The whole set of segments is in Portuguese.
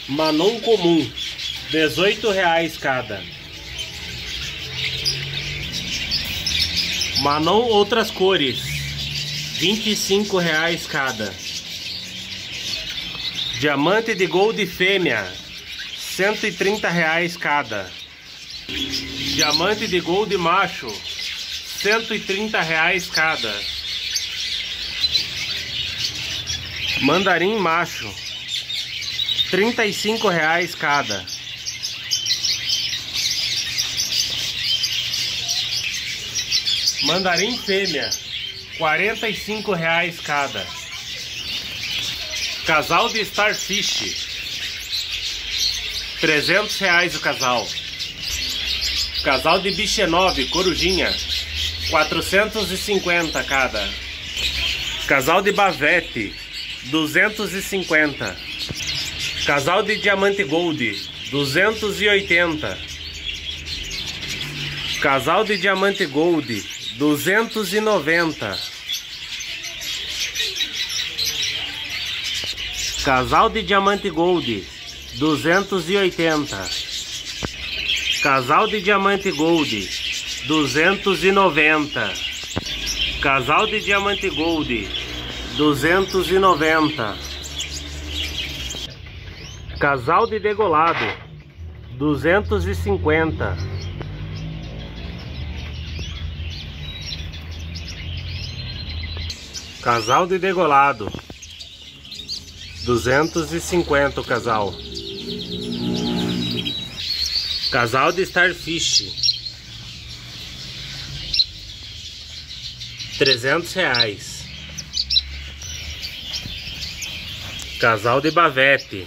Manon comum, R$18 cada. Manon outras cores, R$25 cada. Diamante de gold fêmea, R$130 cada. Diamante de gold macho, R$130 cada. Mandarim macho, R$35 cada. Mandarim fêmea, R$45 cada. Casal de Starfish, R$300 o casal. Casal de Bichenove, corujinha, R$450 cada. Casal de Bavete, R$250. Casal de Diamante Gold, R$280. Casal de Diamante Gold, R$290. Casal de Diamante Gold, R$280. Casal de Diamante Gold, R$290. Casal de Diamante Gold, R$290. Casal de degolado, R$250. Casal de degolado, R$250 o casal. Casal de Starfish, R$300. Casal de Bavete,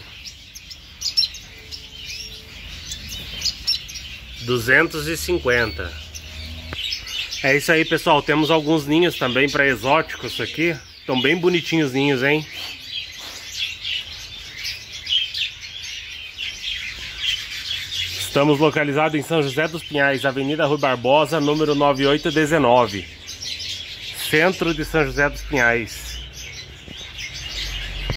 R$250. É isso aí, pessoal. Temos alguns ninhos também para exóticos aqui. Estão bem bonitinhos os ninhos, hein? Estamos localizados em São José dos Pinhais, Avenida Rui Barbosa, número 9819. Centro de São José dos Pinhais.